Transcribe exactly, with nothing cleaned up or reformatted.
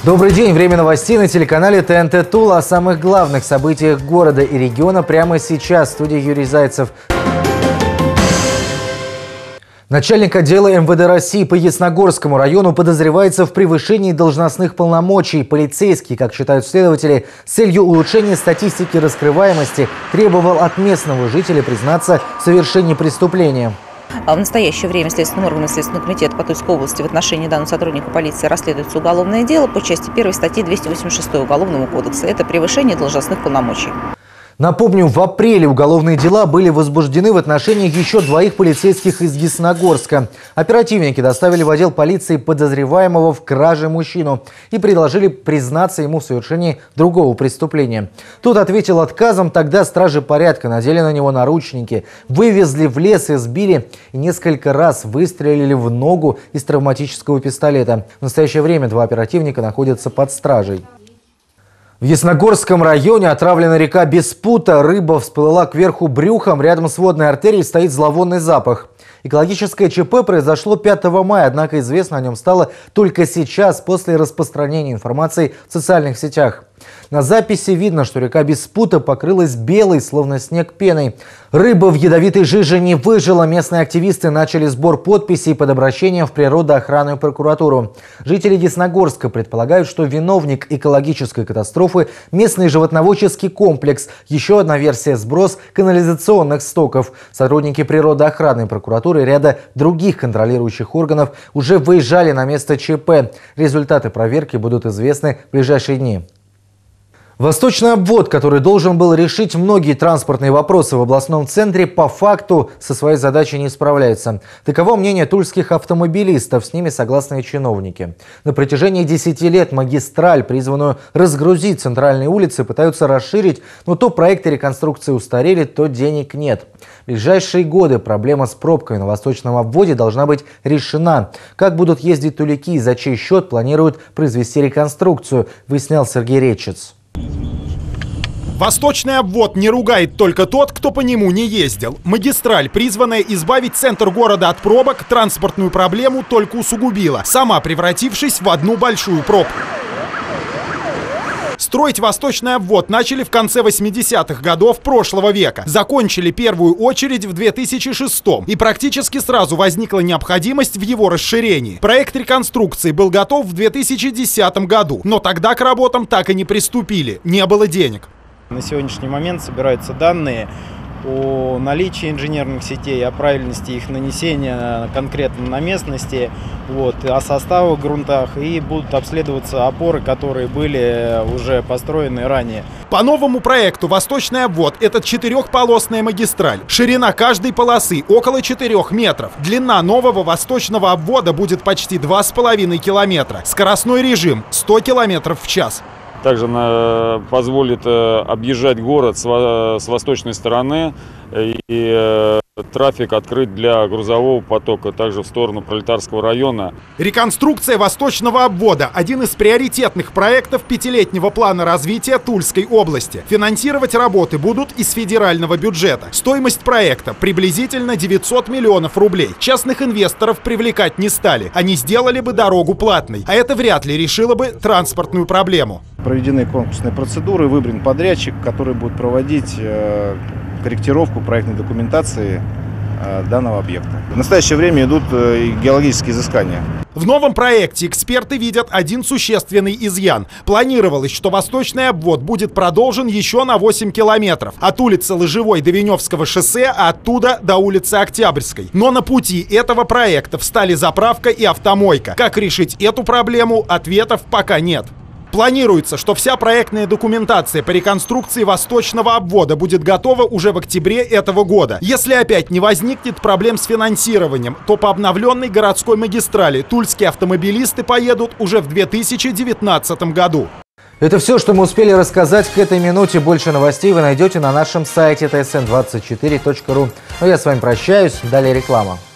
Добрый день. Время новостей на телеканале Т Н Т Тула. О самых главных событиях города и региона прямо сейчас. В студии Юрий Зайцев. Начальник отдела Эм Вэ Дэ России по Ясногорскому району подозревается в превышении должностных полномочий. Полицейский, как считают следователи, с целью улучшения статистики раскрываемости требовал от местного жителя признаться в совершении преступления. В настоящее время Следственным органом Следственного комитета по Тульской области в отношении данного сотрудника полиции расследуется уголовное дело по части первой статьи двести восемьдесят шесть Уголовного кодекса. Это превышение должностных полномочий. Напомню, в апреле уголовные дела были возбуждены в отношении еще двоих полицейских из Ясногорска. Оперативники доставили в отдел полиции подозреваемого в краже мужчину и предложили признаться ему в совершении другого преступления. Тот ответил отказом. Тогда стражи порядка надели на него наручники, вывезли в лес, избили и несколько раз выстрелили в ногу из травматического пистолета. В настоящее время два оперативника находятся под стражей. В Ясногорском районе отравлена река Беспута. Рыба всплыла кверху брюхом. Рядом с водной артерией стоит зловонный запах. Экологическое Ч П произошло пятого мая, однако известно о нем стало только сейчас, после распространения информации в социальных сетях. На записи видно, что река Беспута покрылась белой, словно снег, пеной. Рыба в ядовитой жиже не выжила. Местные активисты начали сбор подписей под обращением в природоохранную прокуратуру. Жители Ясногорска предполагают, что виновник экологической катастрофы – местный животноводческий комплекс. Еще одна версия – сброс канализационных стоков. Сотрудники природоохранной прокуратуры и ряда других контролирующих органов уже выезжали на место Ч П. Результаты проверки будут известны в ближайшие дни. Восточный обвод, который должен был решить многие транспортные вопросы в областном центре, по факту со своей задачей не справляется. Таково мнение тульских автомобилистов, с ними согласны и чиновники. На протяжении десяти лет магистраль, призванную разгрузить центральные улицы, пытаются расширить, но то проекты реконструкции устарели, то денег нет. В ближайшие годы проблема с пробками на восточном обводе должна быть решена. Как будут ездить тулики и за чей счет планируют произвести реконструкцию, выяснял Сергей Речец. Восточный обвод не ругает только тот, кто по нему не ездил. Магистраль, призванная избавить центр города от пробок, транспортную проблему только усугубила, сама превратившись в одну большую пробку. Строить восточный обвод начали в конце восьмидесятых годов прошлого века. Закончили первую очередь в две тысячи шестом. И практически сразу возникла необходимость в его расширении. Проект реконструкции был готов в две тысячи десятом году. Но тогда к работам так и не приступили. Не было денег. На сегодняшний момент собираются данные о наличии инженерных сетей, о правильности их нанесения конкретно на местности, вот, о составах грунтах, и будут обследоваться опоры, которые были уже построены ранее. По новому проекту восточный обвод – это четырехполосная магистраль. Ширина каждой полосы около четырёх метров. Длина нового восточного обвода будет почти два с половиной километра. Скоростной режим – сто километров в час. Также она позволит объезжать город с восточной стороны и трафик открыть для грузового потока, также в сторону Пролетарского района. Реконструкция восточного обвода – один из приоритетных проектов пятилетнего плана развития Тульской области. Финансировать работы будут из федерального бюджета. Стоимость проекта приблизительно девятьсот миллионов рублей. Частных инвесторов привлекать не стали. Они сделали бы дорогу платной, а это вряд ли решило бы транспортную проблему. Проведены конкурсные процедуры, выбран подрядчик, который будет проводить э, корректировку проектной документации э, данного объекта. В настоящее время идут э, геологические изыскания. В новом проекте эксперты видят один существенный изъян. Планировалось, что восточный обвод будет продолжен еще на восемь километров. От улицы Лыжевой до Веневского шоссе, а оттуда до улицы Октябрьской. Но на пути этого проекта встали заправка и автомойка. Как решить эту проблему, ответов пока нет. Планируется, что вся проектная документация по реконструкции восточного обвода будет готова уже в октябре этого года. Если опять не возникнет проблем с финансированием, то по обновленной городской магистрали тульские автомобилисты поедут уже в две тысячи девятнадцатом году. Это все, что мы успели рассказать к этой минуте. Больше новостей вы найдете на нашем сайте тэ эс эн двадцать четыре точка ру. Но я с вами прощаюсь. Далее реклама.